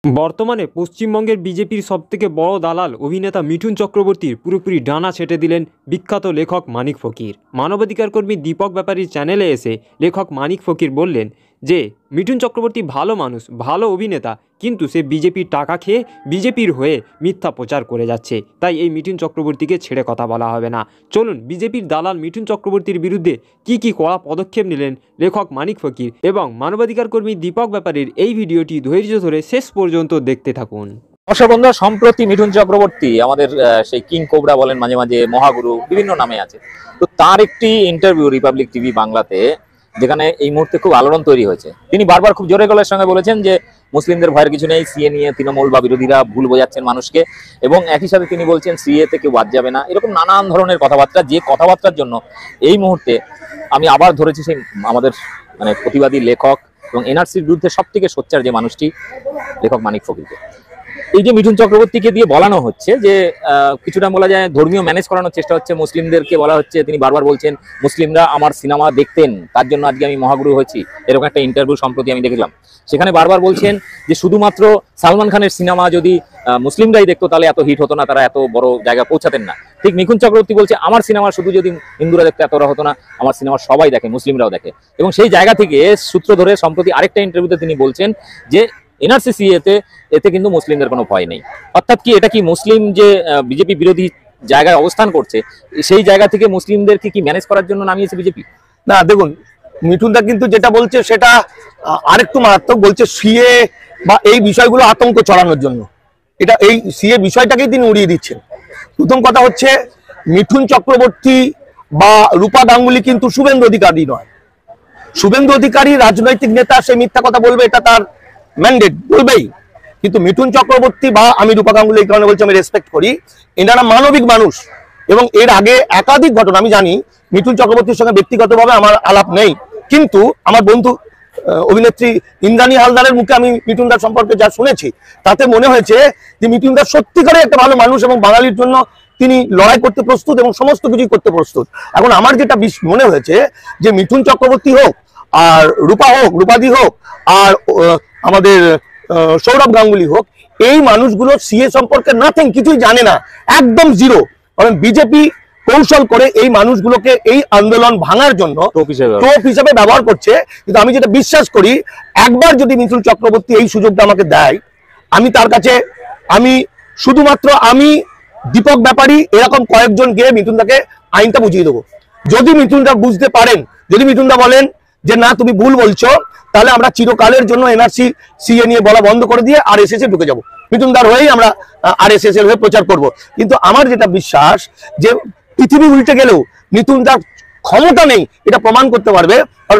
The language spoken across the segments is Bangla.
বর্তমানে পশ্চিমবঙ্গের বিজেপির সবথেকে বড় দালাল অভিনেতা মিঠুন চক্রবর্তীর পুরোপুরি ডানা ছেঁটে দিলেন বিখ্যাত লেখক মানিক ফকির। মানবাধিকার কর্মী দীপক ব্যাপারীর চ্যানেলে এসে লেখক মানিক ফকির বললেন যে মিঠুন চক্রবর্তী ভালো মানুষ, ভালো অভিনেতা, কিন্তু সে বিজেপির টাকা খেয়ে বিজেপির হয়ে মিথ্যা প্রচার করে যাচ্ছে, তাই এই মিঠুন চক্রবর্তীকে ছেড়ে কথা বলা হবে না। চলুন বিজেপির দালাল মিঠুন চক্রবর্তীর বিরুদ্ধে কি কড়া পদক্ষেপ নিলেন লেখক মানিক ফকির এবং মানবাধিকার কর্মী দীপক ব্যাপারীর এই ভিডিওটি ধৈর্য ধরে শেষ পর্যন্ত দেখতে থাকুন। নমস্কার বন্ধুরা, সম্প্রতি মিঠুন চক্রবর্তী আমাদের সেই কিং কোবরা বলেন, মাঝে মাঝে মহাগুরু, বিভিন্ন নামে আছে, তো তার একটি ইন্টারভিউ রিপাবলিক টিভি বাংলাতে, যেখানে এই মুহূর্তে খুব আলোড়ন তৈরি হয়েছে। তিনি বারবার খুব জোরে গলার সঙ্গে বলেছেন যে মুসলিমদের ভয়ের কিছু নেই, সিএ নিয়ে তৃণমূল বা বিরোধীরা ভুল বোঝাচ্ছেন মানুষকে, এবং একই সাথে তিনি বলছেন সিএ তে কেউ বাদ যাবে না। এরকম নানান ধরনের কথাবার্তা, যে কথাবার্তার জন্য এই মুহূর্তে আমি আবার ধরেছি সেই আমাদের প্রতিবাদী লেখক এবং এনআরসির বিরুদ্ধে সব থেকে সোচ্চার যে মানুষটি, লেখক মানিক ফকিরকে। এই যে মিঠুন চক্রবর্তীকে দিয়ে বলানো হচ্ছে যে কিছুটা বলা যায় ধর্মীয় ম্যানেজ করানোর চেষ্টা হচ্ছে, মুসলিমদেরকে বলা হচ্ছে, তিনি বারবার বলছেন মুসলিমরা আমার সিনেমা দেখতেন, তার জন্য আজকে আমি মহাগুরু হয়েছি, এরকম একটা ইন্টারভিউ সম্প্রতি আমি দেখলাম। সেখানে বারবার বলছেন যে শুধুমাত্র সালমান খানের সিনেমা যদি মুসলিমরাই দেখতো তাহলে এত হিট হতো না, তারা এত বড় জায়গায় পৌঁছাতেন না। ঠিক মিঠুন চক্রবর্তী বলছে আমার সিনেমা শুধু যদি হিন্দুরা দেখতো এতটা হতো না, আমার সিনেমা সবাই দেখে, মুসলিমরাও দেখে। এবং সেই জায়গা থেকে সূত্র ধরে সম্প্রতি আরেকটা ইন্টারভিউতে তিনি বলছেন যে এনআরসি এতে কিন্তু মুসলিমদের কোনো ভয় নেই। অর্থাৎ কি, এটা কি মুসলিম যে বিজেপি বিরোধী জায়গায় অবস্থান করছে, সেই জায়গা থেকে মুসলিমদেরকে কি ম্যানেজ করার জন্য নামিয়েছে বিজেপি? না, দেখুন, মিঠুনদা কিন্তু যেটা বলছে সেটা আরেকটু মারাত্মক। বলছে সিএ বা এই বিষয়গুলো আতঙ্ক ছড়ানোর জন্য, এটা এই সিএ বিষয়টাকেই তিনি উড়িয়ে দিচ্ছেন। প্রথম কথা হচ্ছে, মিঠুন চক্রবর্তী বা রূপা গাঙ্গুলি কিন্তু শুভেন্দু অধিকারী নয়। শুভেন্দু অধিকারী রাজনৈতিক নেতা, সে মিথ্যা কথা বলবে, এটা তার ম্যান্ডেট, বলবেই। কিন্তু মিঠুন চক্রবর্তী বা আমি রূপা গাঙ্গুলি এই কারণে বলছি, আমি রেসপেক্ট করি, এনারা মানবিক মানুষ। এবং এর আগে একাধিক ঘটনা আমি জানি, মিঠুন চক্রবর্তীর সঙ্গে ব্যক্তিগতভাবে আমার আলাপ নেই, কিন্তু আমার বন্ধু অভিনেত্রী ইন্দ্রাণী হালদারের মুখে আমি মিঠুনদার সম্পর্কে যা শুনেছি, তাতে মনে হয়েছে যে মিঠুনদা সত্যিকারে একটা ভালো মানুষ এবং বাঙালির জন্য তিনি লড়াই করতে প্রস্তুত এবং সমস্ত কিছুই করতে প্রস্তুত। এখন আমার যেটা মনে হয়েছে যে মিঠুন চক্রবর্তী হোক আর রূপা হোক, রূপাদি হোক আর আমাদের সৌরভ গাঙ্গুলি হোক, এই মানুষগুলো সিএ সম্পর্কে নাথিং, কিছুই জানে না, একদম জিরো। কারণ বিজেপি কৌশল করে এই মানুষগুলোকে এই আন্দোলন ভাঙার জন্য টোপ হিসেবে ব্যবহার করছে। কিন্তু আমি যেটা বিশ্বাস করি, একবার যদি মিঠুন চক্রবর্তী এই সুযোগটা আমাকে দেয়, আমি তার কাছে, আমি শুধুমাত্র আমি দীপক ব্যাপারী এরকম কয়েকজন গিয়ে মিঠুনদাকে আইনটা বুঝিয়ে দেবো। যদি মিঠুনদা বুঝতে পারেন, যদি মিঠুনদা বলেন যে না তুমি ভুল বলছো, তাহলে আমরা চিরকালের জন্য এনআরসি সিএ নিয়ে বলা বন্ধ করে দিয়ে আরএসএস এ ঢুকে যাবো, মিঠুনদার হয়েই আমরা আরএসএস এর হয়ে প্রচার করব। কিন্তু আমার যেটা বিশ্বাস যে পৃথিবী উল্টে গেলেও মিঠুনদার ক্ষমতা নেই এটা প্রমাণ করতে পারবে। কারণ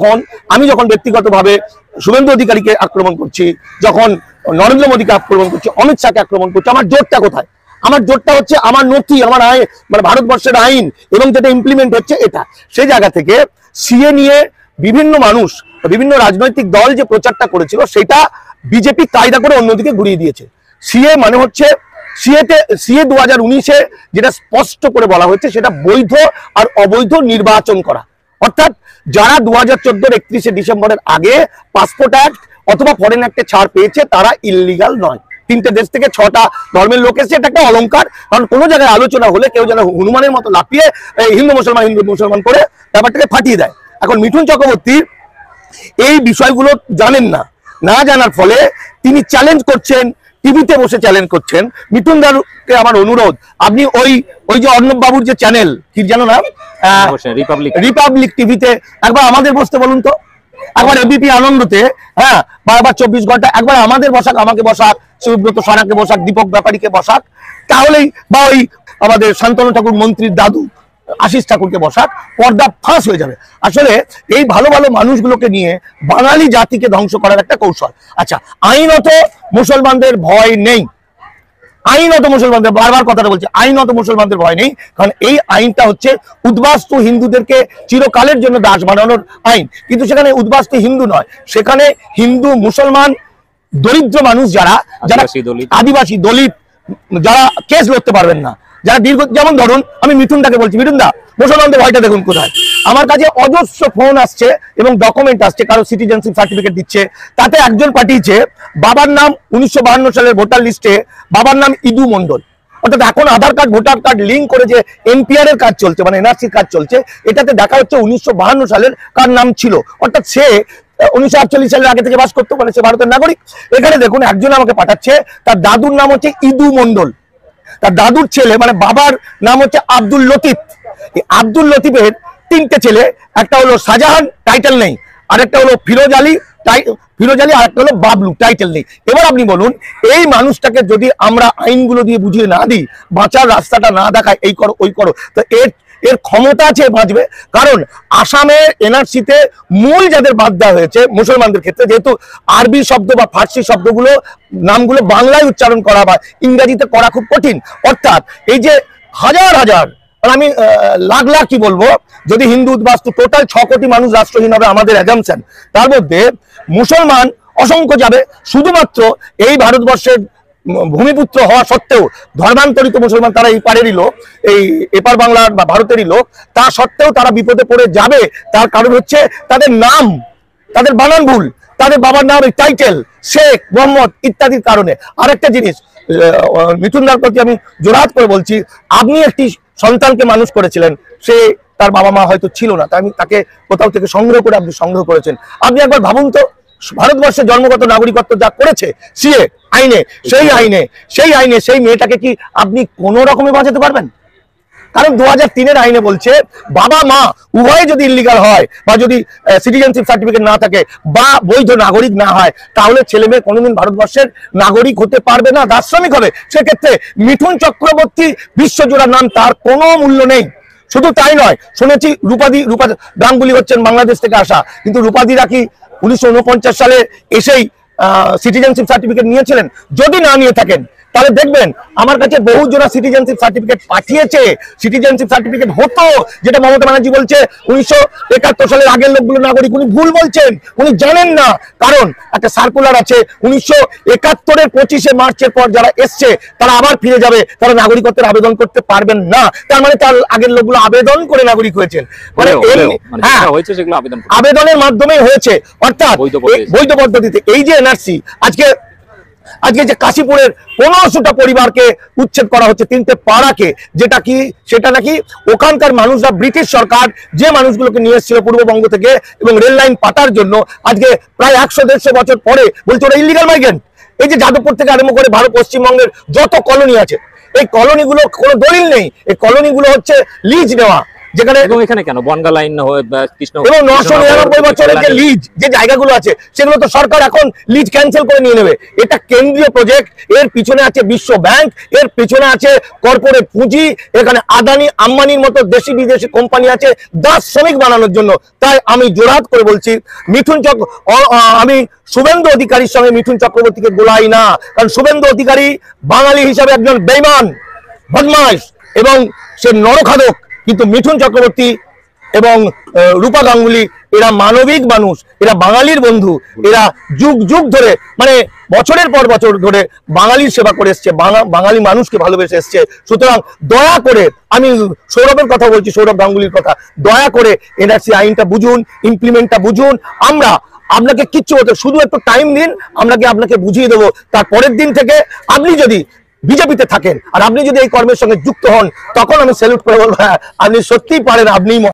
আমি যখন ব্যক্তিগতভাবে শুভেন্দু অধিকারীকে আক্রমণ করছি, যখন নরেন্দ্র মোদীকে আক্রমণ করছি, অমিত শাহকে আক্রমণ করছি, আমার জোরটা কোথায়? আমার জোরটা হচ্ছে আমার নথি, আমার ভারতবর্ষের আইন এবং যেটা ইমপ্লিমেন্ট হচ্ছে এটা। সেই জায়গা থেকে সিএ নিয়ে বিভিন্ন মানুষ, বিভিন্ন রাজনৈতিক দল যে প্রচারটা করেছিল, সেটা বিজেপি কায়দা করে অন্যদিকে ঘুরিয়ে দিয়েছে। সিএ মানে হচ্ছে সিএ 2019-এ যেটা স্পষ্ট করে বলা হয়েছে, সেটা বৈধ আর অবৈধ নির্বাচন করা। অর্থাৎ যারা 2014-র 31শে ডিসেম্বরের আগে পাসপোর্ট অ্যাক্ট অথবা ফরেন অ্যাক্টে ছাড় পেয়েছে, তারা ইললিগাল নয়। 3টে দেশ থেকে 6টা ধর্মের লোক এসে, এটা একটা অলঙ্কার। কারণ কোনো জায়গায় আলোচনা হলে কেউ যেন হনুমানের মতো লাফিয়ে হিন্দু মুসলমান করে ব্যাপারটাকে ফাটিয়ে দেয়। এখন মিঠুন চক্রবর্তী এই বিষয়গুলো জানেন না, না জানার ফলে তিনি চ্যালেঞ্জ করছেন, টিভিতে বসে চ্যালেঞ্জ করছেন। মিঠুনদারকে আমার অনুরোধ, আপনি ওই যে অর্ণব বাবুর যে চ্যানেল, কি জানো না, রিপাবলিক টিভিতে একবার আমাদের বসতে বলুন তো, একবার এবিপি আনন্দতে, হ্যাঁ, বারবার 24 ঘন্টা, একবার আমাদের বসাক, আমাকে বসাক, সুব্রত সারাকে বসাক, দীপক ব্যাপারীকে বসাক, তাহলেই, বা ওই আমাদের শান্তনু ঠাকুর মন্ত্রীর দাদু আশিস ঠাকুরকে বসাক, পর্দা ফাঁস হয়ে যাবে। আসলে এই ভালো ভালো মানুষগুলোকে নিয়ে বাঙালি জাতিকে ধ্বংস করার একটা কৌশল। আচ্ছা, আইনত মুসলমানদের ভয় নেই, আইনত মুসলমানদের, বারবার কথাটা বলছে, আইনত মুসলমানদের ভয় নেই। কারণ এই আইনটা হচ্ছে উদ্বাস্তু হিন্দুদেরকে চিরকালের জন্য দাস বানানোর আইন। কিন্তু সেখানে উদ্বাস্তু হিন্দু নয়, সেখানে হিন্দু, মুসলমান, দরিদ্র মানুষ, যারা আদিবাসী, দলিত, যারা কেস লড়তে পারবেন না, যারা যেমন ধরুন আমি মিঠুনদাকে বলছি, মিঠুনদা মুসলমানদের ভয়টা দেখুন কোথায়। আমার কাছে অজস্র ফোন আসছে এবং ডকুমেন্ট আসছে, কারো সিটিজেনশিপ সার্টিফিকেট দিচ্ছে, তাতে একজন পাঠিয়েছে বাবার নাম 1952 সালের ভোটার লিস্টে বাবার নাম ইদু মন্ডল। অর্থাৎ এখন Aadhaar card voter card link করে যে এনপিআর এর কাজ চলছে, মানে এনআরসির কাজ চলছে, এটাতে দেখা হচ্ছে 1952 সালের কার নাম ছিল, অর্থাৎ সে 1948 সালের আগে থেকে বাস করতো, মানে সে ভারতের নাগরিক। এখানে দেখুন একজন আমাকে পাঠাচ্ছে, তার দাদুর নাম হচ্ছে ইদু মন্ডল, তার দাদুর ছেলে মানে বাবার নাম হচ্ছে আব্দুল লতিফ। এই আব্দুল লতিফের 3টে ছেলে, একটা হলো শাহজাহান, টাইটেল নেই, আরেকটা হলো ফিরোজ আলী, আর একটা হলো বাবলু, টাইটেল নেই। এবার আপনি বলুন, এই মানুষটাকে যদি আমরা আইনগুলো দিয়ে বুঝিয়ে না দিই, বাঁচার রাস্তাটা না দেখায়, এই করো ওই করো, তো এর ক্ষমতা আছে বাঁচবে? কারণ আসামের এনআরসিতে মূল যাদের বাদ দেওয়া হয়েছে মুসলমানদের ক্ষেত্রে, যেহেতু আরবি শব্দ বা ফার্সি শব্দগুলো নামগুলো বাংলায় উচ্চারণ করা বা ইংরেজিতে করা খুব কঠিন, অর্থাৎ এই যে হাজার হাজার, আমি লাখ লাখ কি বলবো, যদি হিন্দু বাস্তু টোটাল 6 কোটি মানুষ রাষ্ট্রহীন হবে আমাদের অ্যাজাম্পশন, তার মধ্যে মুসলমান অসংখ্য যাবে। শুধুমাত্র এই ভারতবর্ষের ভূমিপুত্র হওয়া সত্ত্বেও ধর্মান্তরিত মুসলমান, তারা এই পারেরই লোক, এই এপার বাংলার বা ভারতেরই লোক, তা সত্ত্বেও তারা বিপদে পড়ে যাবে। তার কারণ হচ্ছে তাদের নাম, তাদের বানান ভুল, তাদের বাবার নাম টাইটেল শেখ মোহাম্মদ ইত্যাদির কারণে। আরেকটা জিনিস মিঠুনদার প্রতি আমি জোরহাত করে বলছি, আপনি একটি সন্তানকে মানুষ করেছিলেন, সে তার বাবা মা হয়তো ছিল না, তাই আমি তাকে কোথাও থেকে সংগ্রহ করে আপনি সংগ্রহ করেছেন। আপনি একবার ভাবুন তো, ভারতবর্ষের জন্মগত নাগরিকত্ব যা করেছে সিএ আইনে, সেই আইনে সেই মেয়েটাকে কি আপনি কোনো রকমে বাঁচাতে পারবেন? কারণ 2003-এর আইনে বলছে বাবা মা উভয়ে যদি ইলিগাল হয় বা যদি সিটিজেনশিপ সার্টিফিকেট না থাকে বা বৈধ নাগরিক না হয়, তাহলে ছেলে মেয়ে কোনোদিন ভারতবর্ষের নাগরিক হতে পারবে না, দার্শনিক হবে। সেক্ষেত্রে মিঠুন চক্রবর্তী বিশ্বজোড়া নাম, তার কোনো মূল্য নেই। শুধু তাই নয়, শুনেছি রূপা গাঙ্গুলি হচ্ছেন বাংলাদেশ থেকে আসা, কিন্তু রূপাদিরা কি 1949 সালে এসেই সিটিজেনশিপ সার্টিফিকেট নিয়েছিলেন? যদি না নিয়ে থাকেন তাহলে দেখবেন আমার কাছে বহু জোড়া সিটিজেনশিপ সার্টিফিকেট পাঠিয়েছে। সিটিজেনশিপ সার্টিফিকেট হতো, যেটা মমতা ব্যানার্জি বলছে 1971 সালের আগের লোকগুলো নাগরিক, উনি ভুল বলছেন, উনি জানেন না। কারণ একটা সার্কুলার আছে 1971-এর 25শে মার্চের পর যারা এসছে তারা আবার ফিরে যাবে, তারা নাগরিকত্বের আবেদন করতে পারবেন না। তার মানে তার আগের লোকগুলো আবেদন করে নাগরিক হয়েছেন, মানে আবেদনের মাধ্যমেই হয়েছে, অর্থাৎ বৈধ পদ্ধতিতে। এই যে এনআরসি, আজকে যে কাশীপুরের 1500টা পরিবারকে উচ্ছেদ করা হচ্ছে, 3টে পাড়াকে, সেটা নাকি ওখানকার মানুষরা, ব্রিটিশ সরকার যে মানুষগুলোকে নিয়ে এসেছিল পূর্ববঙ্গ থেকে এবং রেল লাইন পাতার জন্য, আজকে প্রায় 100-150 বছর পরে বলছে ওরা ইলিগাল মাইগ্রেন্ট। এই যে যাদবপুর থেকে আরম্ভ করে পশ্চিমবঙ্গের যত কলোনি আছে, এই কলোনিগুলো কোনো দলিল নেই, এই কলোনিগুলো হচ্ছে লিজ নেওয়া, যেখানে এখানে কেন বনগা লাইন কৃষ্ণ এবং 999 বছরের যে লিজ যে জায়গাগুলো আছে সেগুলো তো সরকার এখন লিজ ক্যান্সেল করে নিয়ে নেবে। এটা কেন্দ্রীয় প্রজেক্ট, এর পিছনে আছে বিশ্ব ব্যাংক, এর পিছনে আছে কর্পোরেট পুঁজি, এখানে আদানি আম্বানির মতো দেশি বিদেশি কোম্পানি আছে দাস শ্রমিক বানানোর জন্য। তাই আমি জোরহাত করে বলছি, আমি শুভেন্দু অধিকারীর সঙ্গে মিঠুন চক্রবর্তীকে গোলাই না, কারণ শুভেন্দু অধিকারী বাঙালি হিসাবে একজন বেঈমান, বদমাশ এবং সে নরখাদক, কিন্তু মিঠুন চক্রবর্তী এবং রূপা গাঙ্গুলি এরা মানবিক মানুষ, এরা বাঙালির বন্ধু, এরা যুগ যুগ ধরে, মানে বছরের পর বছর ধরে বাঙালির সেবা করে এসছে, বাঙালি মানুষকে ভালোবেসে এসছে। সুতরাং দয়া করে, আমি সৌরভের কথা বলছি, সৌরভ গাঙ্গুলির কথা, দয়া করে এনআরসি আইনটা বুঝুন, ইমপ্লিমেন্টটা বুঝুন। আপনাকে কিচ্ছু হতে, শুধু একটু টাইম দিন, আপনাকে বুঝিয়ে দেবো। তার পরের দিন থেকে আপনি যদি বিজেপিতে থাকেন আর আপনি যদি এই কর্মের সঙ্গে যুক্ত হন, তখন আমি স্যালুট করে বলবো, হ্যাঁ আপনি সত্যিই পারেন, আপনি